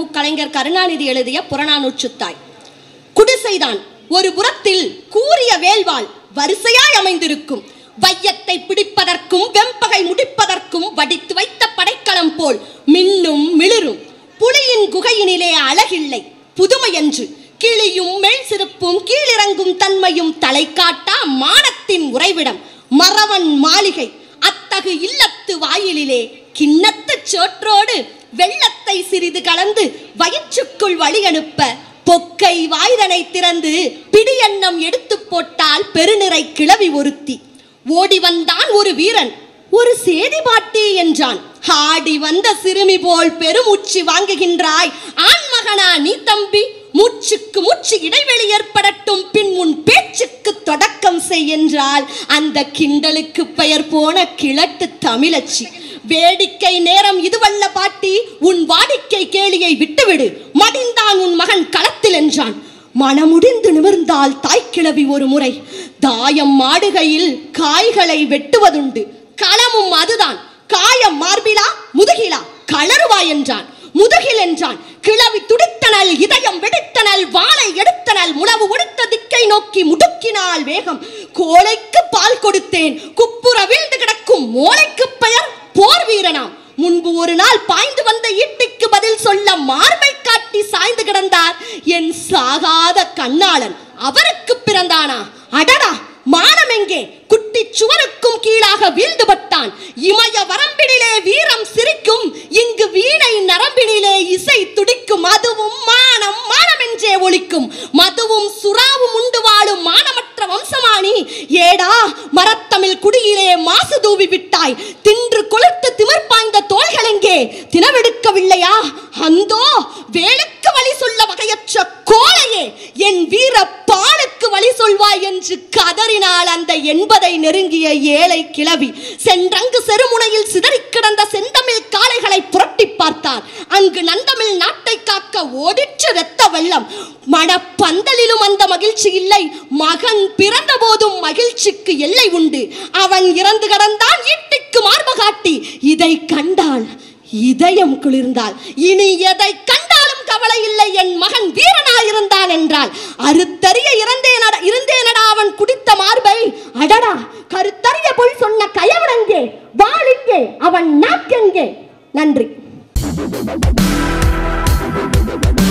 கலைஞர் கருணாநிதி எழுதிய புறநானூற்றுத்தாய். குடிசைதான் ஒரு புறத்தில் கூரிய வேல்வாள் வரிசையாய் அமைந்திருக்கும். வையத்தை பிடிப்பதற்கும் வெம்பகை முடிப்பதற்கும் வடித்து வைத்த படைக்களம் போல் மின்னும் மிளிரும். புலியின் குகையினிலே அழகில்லை புதுமையன்று. கிளியும் மெல் சிறப்பும் கீழிறங்கும் தன்மையும் தலை காட்டா மானத்தின் உறைவிடம் மறவன் மாளிகை. அத்தகு இல்லத்து வாயிலிலே கிண்ணத்து சோற்றோடு வெள்ளத்தை சிறிது கலந்து வயிற்றுக்குள் வழி அனுப்ப பொக்கை வாய்தனை திறந்து பிடியன்னம் எடுத்து போட்டால் பெருநிறை கிளவி ஒருத்தி. ஓடி வந்தான் ஒரு வீரன், ஒரு சேதி பாட்டி என்றான். ஆடி வந்த சிறுமி போல் பெருமூச்சு வாங்குகின்றாய், ஆண்மகனா நீ தம்பி? மூச்சுக்கு மூச்சு இடைவெளி ஏற்படட்டும், பின் உன் பேச்சுக்கு தொடக்கம் செய் என்றால் அந்த கிண்டலுக்கு பெயர் போன கிழட்டு தமிழச்சி. வேடிக்கை நேரம் இதுவல்ல பாட்டி, உன் வாடிக்கை கேளியை விட்டுவிடு, மடிந்தான் உன் மகன் களத்தில் என்றான். மனமுடிந்து நிமிர்ந்தால் தாய்க்கிழவி ஒரு முறை. தாயம் மாடுகையில் காய்களை வெட்டுவதுண்டு, களமும் அதுதான். காயம் மார்பிலா முதுகிலா களறுவாய் என்றான். முதுகில் என்றான். கிளவி துடித்தனல், இதயம் வெடித்தனல், வாளை எடுத்தனல், முழவு ஒடுத்த திக்கை நோக்கி முடுக்கினால் வேகம். கோழைக்கு பால் கொடுத்தேன், குப்புற வீழ்ந்து கிடக்கும் மோளைக்கு பெயர் போர் வீரனாம். முன்பு ஒரு நாள் பாய்ந்து வந்த ஈட்டிக்கு பதில் சொல்ல மார்பை காட்டி சாய்ந்து கிடந்தார் என் சாகாத கண்ணாளன். அவருக்கு பிறந்தானா? அடடா, மானம் எங்கே? குட்டி சுவருக்கும் கீழாக வீழ்ந்து பட்டான். இமய வரம்பினிலே வீரம் சிரிக்கும், இங்கு வீணை நரம்பினிலே இசை துடிக்கும். அதுவும் மானம் மானம் என்றே ஒலிக்கும். மதுவும் சுறாவும் உண்டு வாழும் மானமற்ற வம்சமானி. ஏடா மரத்தமிழ் குடியிலே மாசு தூவி விட்டாய். தின்று கொளுத்து திமிர் பாய்ந்த தோள்கள் எங்கே? தினவெடுக்கவில்லையா? அந்தோ வேலுக்கு வழி சொல்ல வகையற்ற கோலையே, என் வீர பாலுக்கு வழி சொல்வாய் என்று கதறினாள் அந்த 80 நெருங்கிய ஏழை கிழவி. சென்றங்கு செருமுனையில் சிதறி கிடந்த செந்தமிழ் காளைகளை புரட்டி பார்த்தார். அங்கு நந்தமிழ் நாட்டை காக்க ஓடிற்று இரத்த வெள்ளம். மணப்பந்தலிலும் அந்த மகிழ்ச்சி இல்லை. மகன் பிறந்த போதும் மகிழ்ச்சிக்கு எல்லை உண்டு. அவன் இறந்து கிடந்தான் ஈட்டிக்கு மார்பு காட்டி. இதை கண்டால் இதயம் குளிர்ந்தாள். இனி எதை கண்டாலும் கவலை இல்லை, என் மகன் வீரனாயிருந்தான் என்றால். அறுத்தறிய இருந்தேனடா அவன் குடித்த மார்பை. அடடா, கருத்தறிய போய் சொன்ன கயவனங்கே, வாளிங்கே, அவன் நாக்கெங்கே. நன்றி.